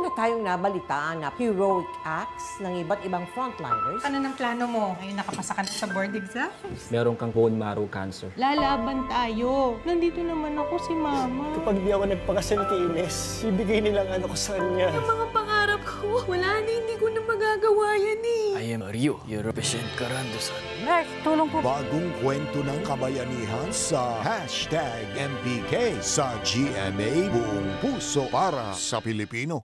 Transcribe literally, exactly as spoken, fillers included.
na tayong nabalitaan na heroic acts ng iba't ibang frontliners. Ano ng plano mo? Ngayon nakapasa ka na sa board exam? Meron kang bone marrow cancer. Lalaban tayo. Nandito naman ako si Mama. Kapag di ako nagpakasal kay Ines, ibigay nilang ano ko sa kanya. Yung mga pangarap ko, wala na, hindi ko na magagawa yan eh. I am Ryo, your represent Karandasan. Nurse, tulong po. Bagong kwento ng kabayanihan sa hashtag M P K sa G M A Buong Puso para sa Pilipino.